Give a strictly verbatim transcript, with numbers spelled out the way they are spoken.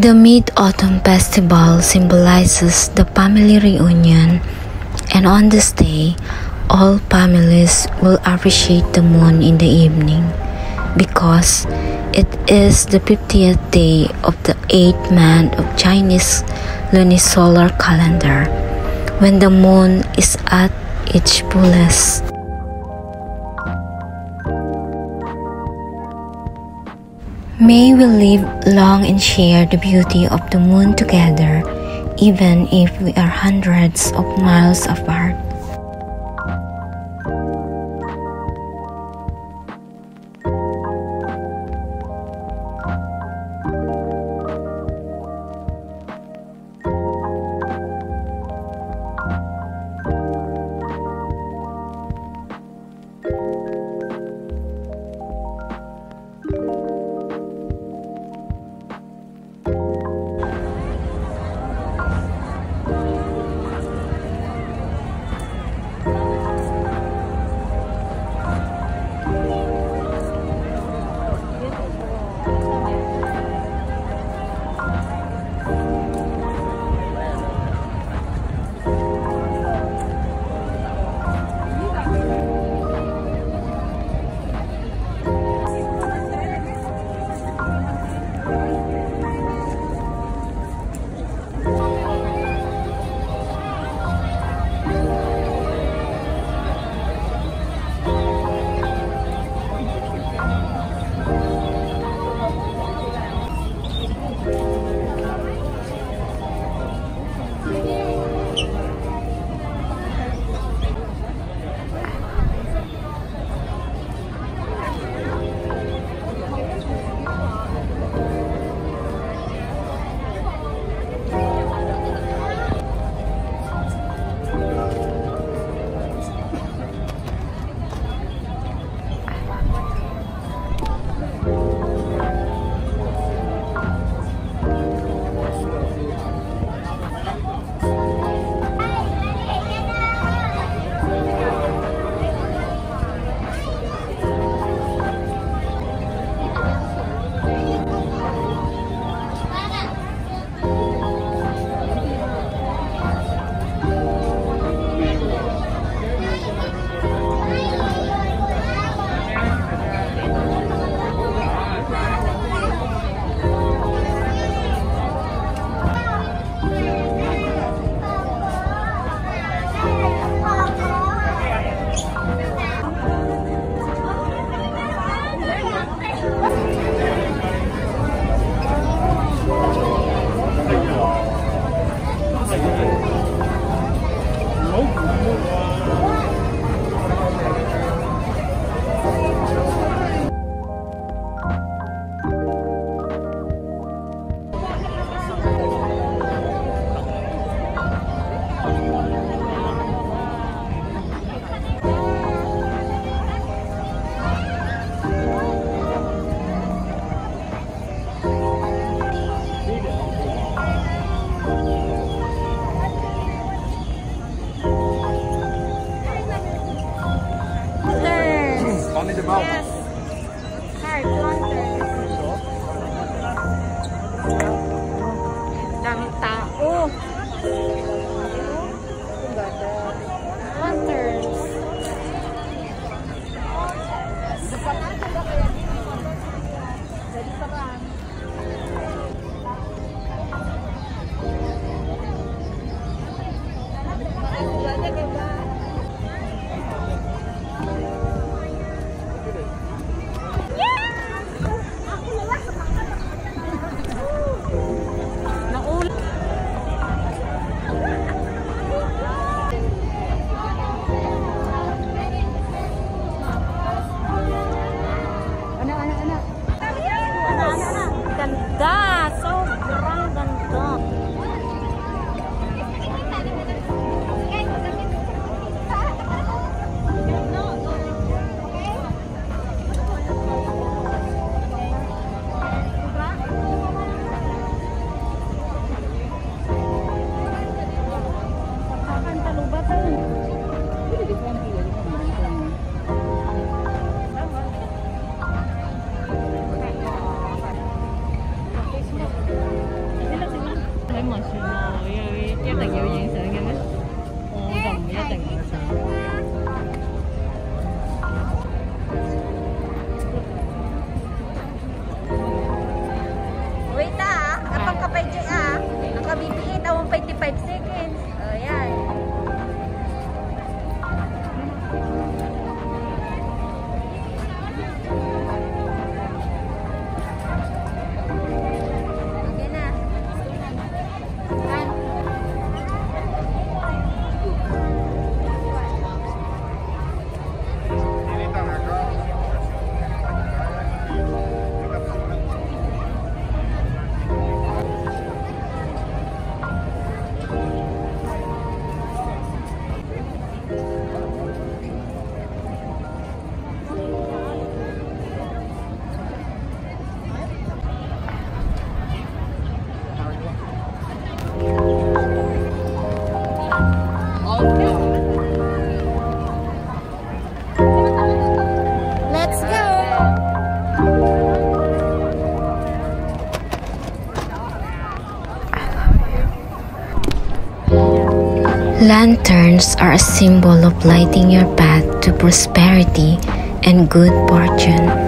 The Mid-Autumn Festival symbolizes the family reunion, and on this day, all families will appreciate the moon in the evening because it is the fiftieth day of the eighth month of Chinese lunisolar calendar, when the moon is at its fullest. May we live long and share the beauty of the moon together, even if we are hundreds of miles apart. Yes. Hi, planter. Daming tao. Planters. Lanterns are a symbol of lighting your path to prosperity and good fortune.